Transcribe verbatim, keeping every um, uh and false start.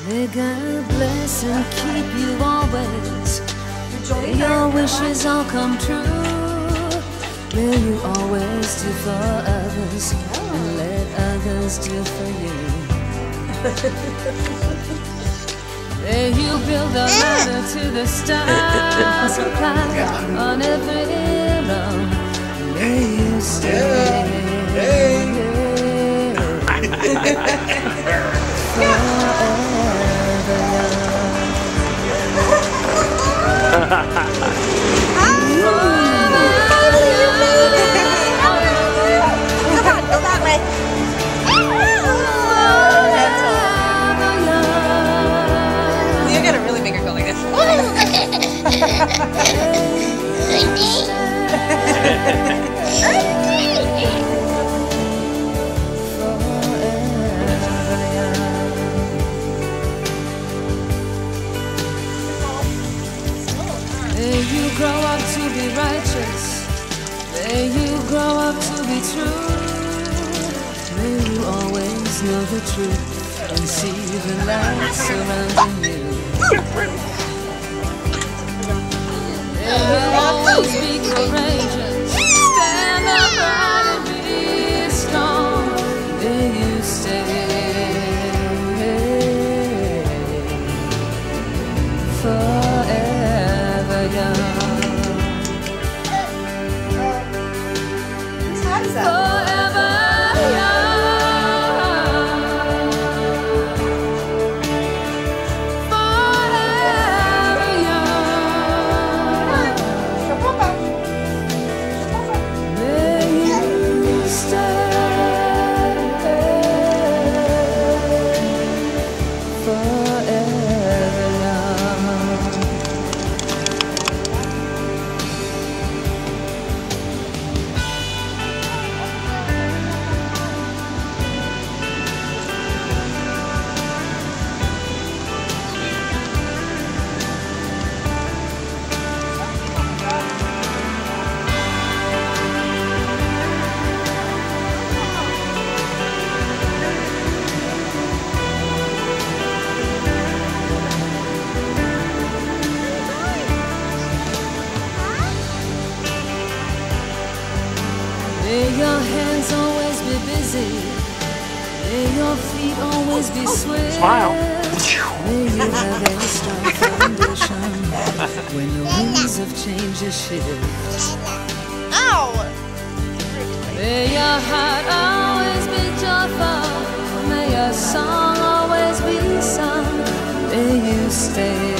May God bless and keep you always. May your wishes all come true. May you always do for others and let others do for you. May you build a ladder to the stars and climb on every round. May you stay You gotta really make her go like this. May you grow up to be righteous. May you grow up to be true. May you always know the truth and see the light surrounding you. May you always be courageous. Stand upright and be strong. May you stay forever young. Forever young. Forever young. May you stay forever young. May your hands always be busy. May your feet always be swift. Smile. May you have a strong foundation when the winds of change shift. Ow! May your heart always be joyful. May your song always be sung. May you stay